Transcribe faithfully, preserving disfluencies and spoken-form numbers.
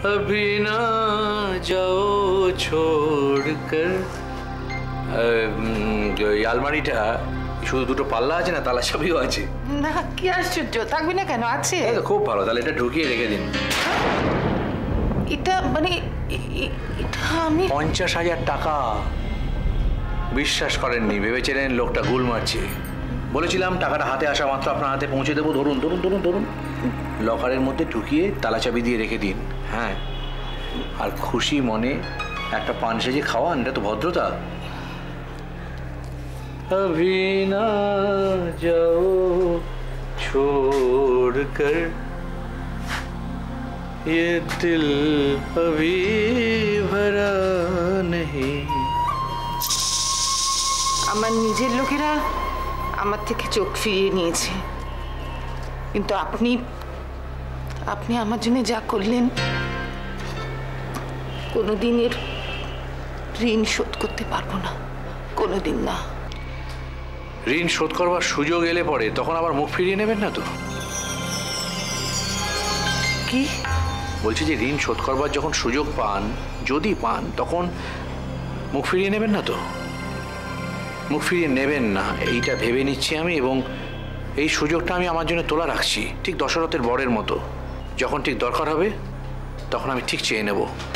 अभी ना जाओ छोड़कर। এই আলমারিটা শুধু দুটো পাল্লা আছে না, তালা চাবিও আছে। না কি আশ্চর্য, থাকবে না কেন, আছে। খুব ভালো, তাহলে এটা ঢুকিয়ে রেখে দিন। এটা মানে এটা আমি পঞ্চাশ হাজার টাকা। বিশ্বাস করেননি, ভেবেছিলেন লোকটা গুল মারছে। বলেছিলাম টাকাটা হাতে আসা মাত্র আপনার হাতে পৌঁছে দেবো। ধরুন ধরুন ধরুন ধরুন, লকারের মধ্যে ঢুকিয়ে তালা চাবি দিয়ে রেখে দিন। হ্যাঁ, আর খুশি মনে একটা পান সেজে খাওয়ান, এটা তো ভদ্রতা। अभी ना जाओ छोड़कर ये दिल अभी भरा नहीं। আমার নিজের লোকেরা আমার থেকে চোখ ফিরিয়ে নিয়েছে, কিন্তু আপনি আপনি আমার জন্য যা করলেন কোনোদিন এর ঋণ শোধ করতে পারবো না, কোনোদিন না। ঋণ শোধ করবার সুযোগ এলে পরে তখন আবার মুখ ফিরিয়ে নেবেন না তো? কি বলছি যে ঋণ শোধ করবার যখন সুযোগ পান, যদি পান, তখন মুখ ফিরিয়ে নেবেন না তো? মুখ ফিরিয়ে নেবেন না এইটা ভেবে নিচ্ছি আমি, এবং এই সুযোগটা আমি আমার জন্য তোলা রাখছি, ঠিক দশরথের বরের মতো। যখন ঠিক দরকার হবে তখন আমি ঠিক চেয়ে নেব।